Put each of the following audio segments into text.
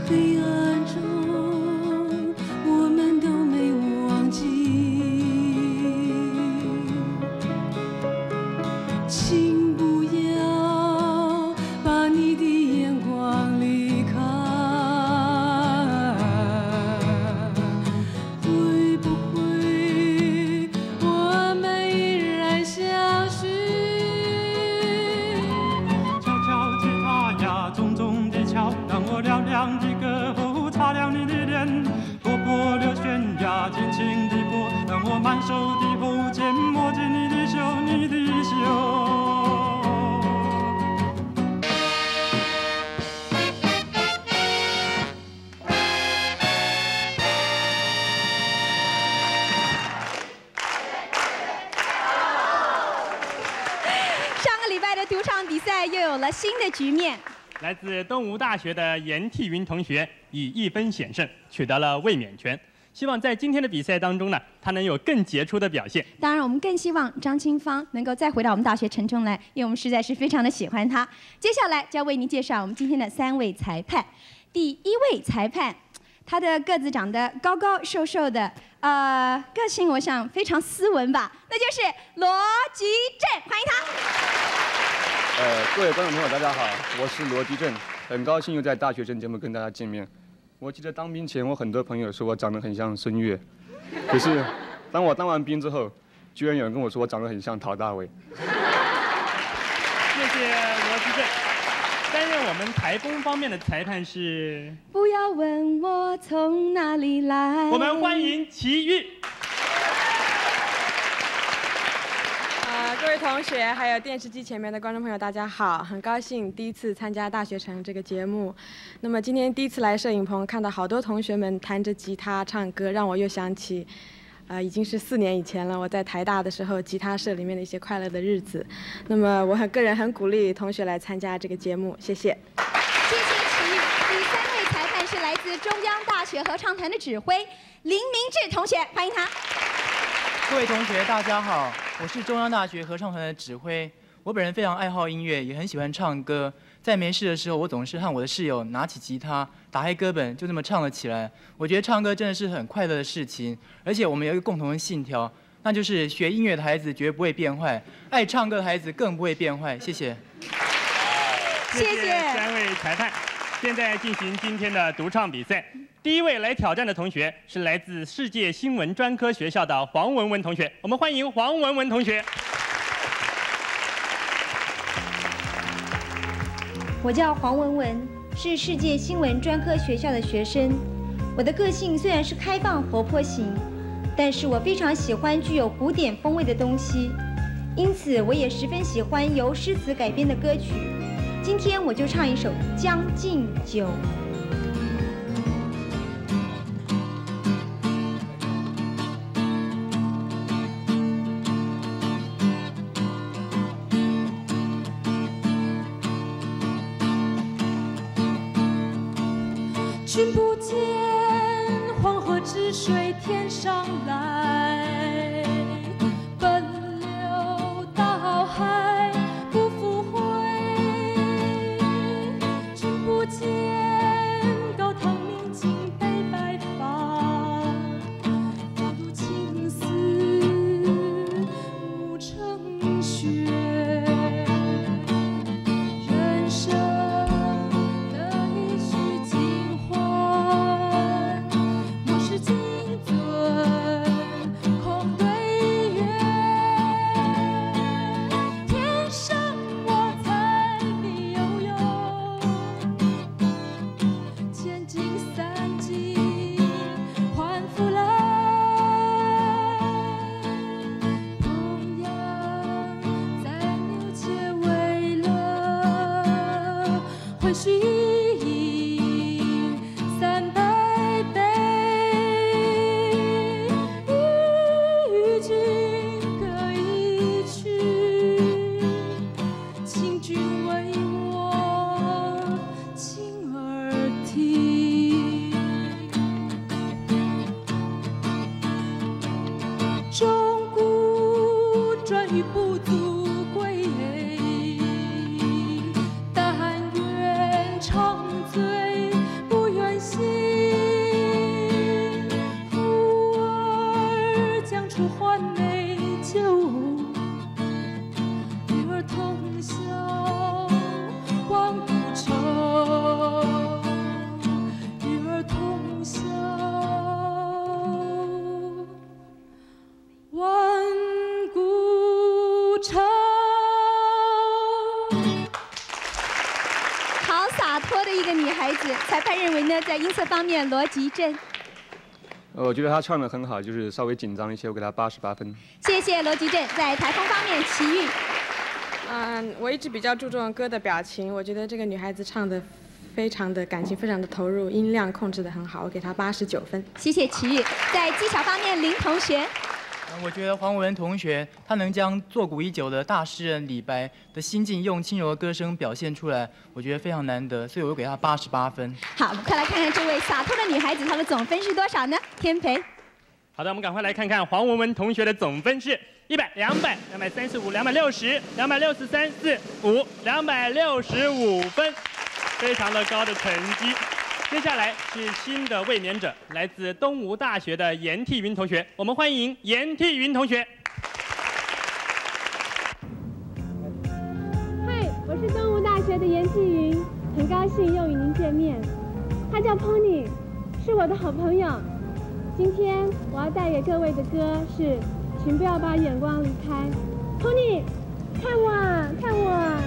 黑暗中，我们都没忘记。请不要把你的眼光离开，会不会我们依然相许？ 敲敲吉他呀，重重地敲，让我嘹亮的歌喉擦亮你的脸。波波流旋呀，尽情地拨，让我满手的喉尖摸进你的袖，你的袖。 独唱比赛又有了新的局面。 来自东吴大学的严替云同学以1分险胜，取得了卫冕权。希望在今天的比赛当中呢，他能有更杰出的表现。 当然，我们更希望张清芳能够再回到我们大学城中来，因为我们实在是非常的喜欢她。接下来就要为您介绍我们今天的3位裁判。第1位裁判，他的个子长得高高瘦瘦的，个性我想非常斯文吧，那就是罗吉正，欢迎他。 各位观众朋友，大家好，我是罗吉正，很高兴又在大学生节目跟大家见面。我记得当兵前，我很多朋友说我长得很像孙越，可是当我当完兵之后，居然有人跟我说我长得很像陶大伟。 谢谢罗吉正。担任我们台风方面的裁判是， 不要问我从哪里来。 我们欢迎齐豫。 各位同学，还有电视机前面的观众朋友，大家好！很高兴第一次参加大学城这个节目。那么今天第一次来摄影棚，看到好多同学们弹着吉他唱歌，让我又想起，已经是4年以前了。我在台大的时候，吉他社里面的一些快乐的日子。那么我个人很鼓励同学来参加这个节目，谢谢。 谢谢齐豫。第3位裁判是来自中央大学合唱团的指挥林明志同学，欢迎他。 各位同学，大家好，我是中央大学合唱团的指挥。我本人非常爱好音乐，也很喜欢唱歌。在没事的时候，我总是和我的室友拿起吉他，打开歌本，就这么唱了起来。我觉得唱歌真的是很快乐的事情，而且我们有一个共同的信条，那就是学音乐的孩子绝不会变坏，爱唱歌的孩子更不会变坏。谢谢。 谢谢3位裁判。现在进行今天的独唱比赛。第1位来挑战的同学是来自世界新闻专科学校的黄文文同学，我们欢迎黄文文同学。 我叫黄文文，是世界新闻专科学校的学生。我的个性虽然是开放活泼型，但是我非常喜欢具有古典风味的东西，因此我也十分喜欢由诗词改编的歌曲。今天我就唱一首《将进酒》。 君不见黄河之水天上来，奔流到海不复回。君不见高堂明镜悲白发，一路青丝暮成雪。人生莫是金樽空对孩子，裁判认为呢，在音色方面，罗吉正。 我觉得他唱得很好，就是稍微紧张一些，我给他88分。 谢谢罗吉正。在台风方面，齐豫。 我一直比较注重歌的表情，我觉得这个女孩子唱的非常的感情，非常的投入，音量控制得很好，我给她89分。 谢谢齐豫。在技巧方面，林同学。 我觉得黄文同学他能将作古已久的大诗人李白的心境用轻柔的歌声表现出来，我觉得非常难得，所以我给他88分。 好，我们快来看看这位洒脱的女孩子，她的总分是多少呢？天培。 好的，我们赶快来看看黄文文同学的总分是100、200、235、260、263、4、5、265分，非常的高的成绩。接下来是新的卫冕者，来自东吴大学的严替云同学，我们欢迎严替云同学。 嗨，我是东吴大学的严替云，很高兴又与您见面。他叫 Pony， 是我的好朋友。今天我要带给各位的歌是《请不要把眼光离开》。Pony， 看我啊，看我啊！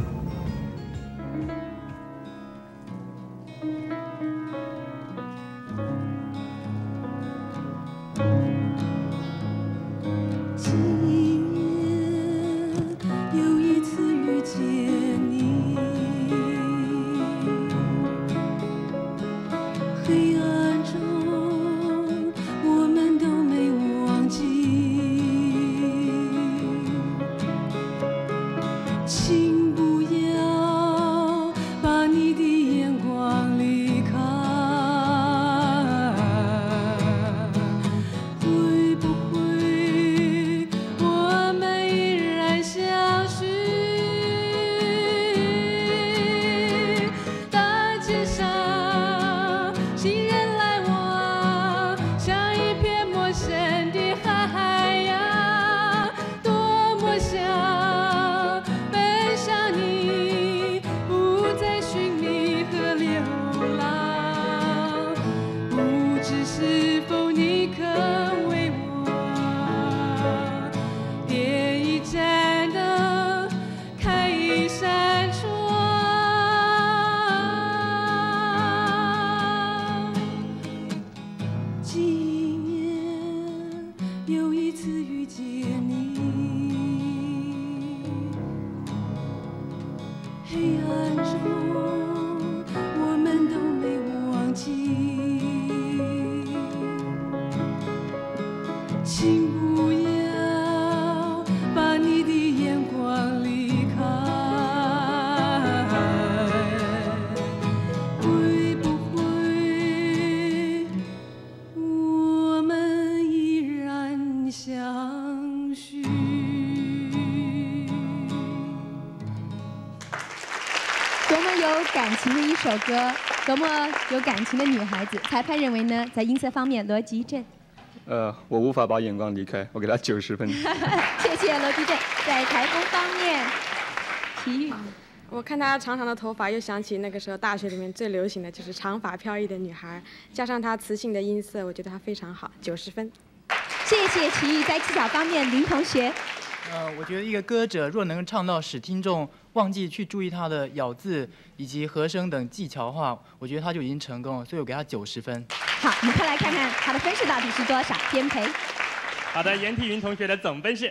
首歌多么有感情的女孩子，裁判认为呢，在音色方面，罗吉正。 我无法把眼光离开，我给他90分。 谢谢罗吉正。在台风方面，齐豫。 我看她长长的头发，又想起那个时候大学里面最流行的就是长发飘逸的女孩，加上她磁性的音色，我觉得她非常好，90分。 谢谢齐豫。在技巧方面，林同学。 我觉得一个歌者若能唱到使听众忘记去注意他的咬字以及和声等技巧的话，我觉得他就已经成功了，所以我给他90分。 好，我们快来看看他的分数到底是多少。天培。 好的，严替云同学的总分是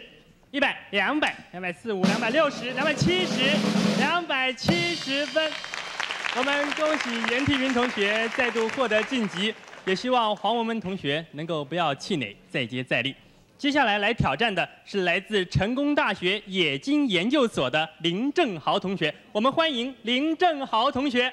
100、200、245、260、270、270分。我们恭喜严替云同学再度获得晋级，也希望黄文文同学能够不要气馁，再接再厉。接下来挑战的是来自成功大学冶金研究所的林正豪同学，我们欢迎林正豪同学。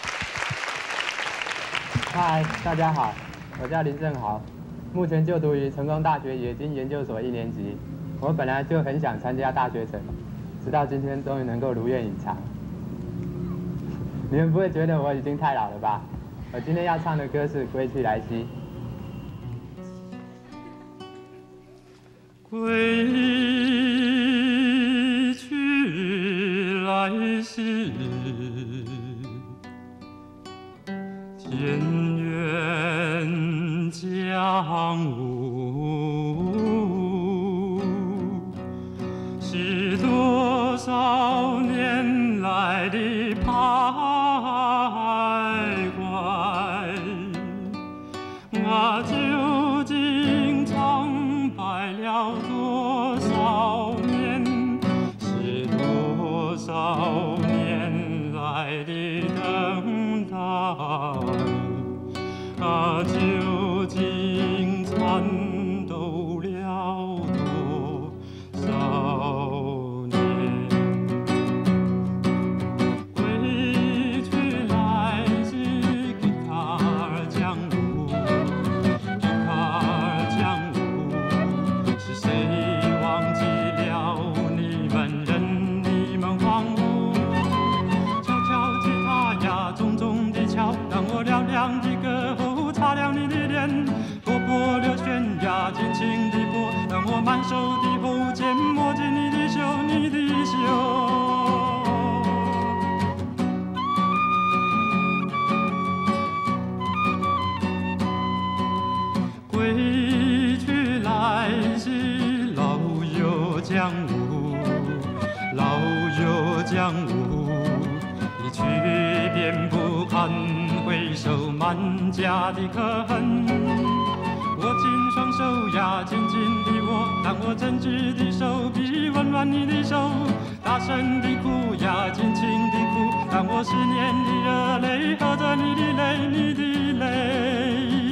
嗨，大家好，我叫林正豪，目前就读于成功大学冶金研究所1年级。我本来就很想参加大学城，直到今天终于能够如愿以偿。你们不会觉得我已经太老了吧？我今天要唱的歌是《归去来兮》。 归去来兮，田园将芜，是多少年来的徘怀。啊，究竟苍白了多少年？是多少年来的等待？啊，究竟颤抖了多少年？归去来兮，吉卡尔江湖，吉卡尔江湖，是谁忘记了你们人？你们荒芜，敲敲吉他呀，重重的敲，让我嘹亮的歌喉擦亮你的脸，波波流悬崖，尽情地播，让我满手的喉尖摸进你的袖，你的袖。归去来兮，老友江湖，老友江湖，一去便不堪回首，满家的可恨。握紧双手呀，紧紧地握，让我真挚的手臂温暖你的手，大声地哭呀，尽情地哭，让我思念的热泪和着你的泪，你的泪。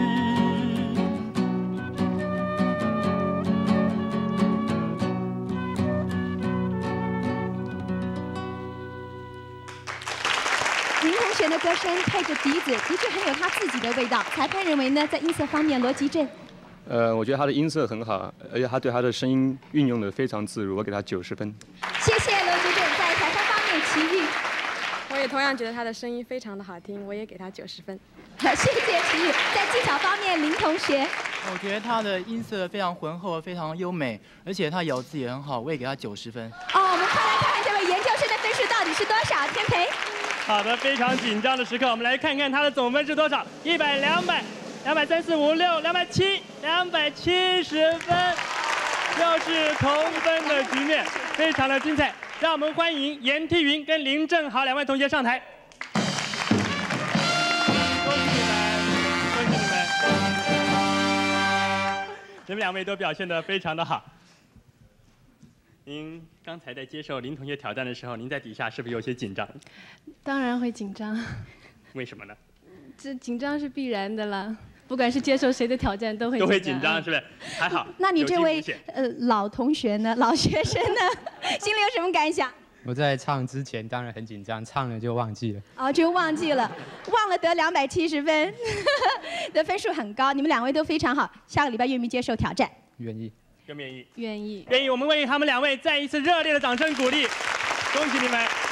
林同学的歌声配着笛子，的确很有他自己的味道。裁判认为呢，在音色方面，罗吉镇。 我觉得他的音色很好，而且他对他的声音运用的非常自如，我给他90分。 谢谢罗吉镇。在裁判方面，齐豫。 我也同样觉得他的声音非常的好听，我也给他90分。 谢谢齐豫。在技巧方面，林同学。 我觉得他的音色非常浑厚，非常优美，而且他咬字也很好，我也给他90分。 哦，我们快来看看这位研究生的分数到底是多少？天培。 好的，非常紧张的时刻，我们来看看他的总分是多少？100、200、200、3、4、5、6、270、270分，又是同分的局面，非常的精彩。让我们欢迎严梯云跟林正豪2位同学上台。恭喜你们，恭喜你们！你们2位都表现得非常的好。您刚才在接受林同学挑战的时候，您在底下是不是有些紧张？ 当然会紧张。 为什么呢？ 这紧张是必然的了，不管是接受谁的挑战都会紧张，是不是？还好。 那你这位老同学呢？老学生呢？心里有什么感想？ 我在唱之前当然很紧张，唱了就忘记了。 哦，就忘记了，忘了得270分，的分数很高。你们2位都非常好，下个礼拜愿不愿意接受挑战？ 愿意。 愿不愿意？ 愿意。 愿意。我们为他们2位再一次热烈的掌声鼓励，恭喜你们！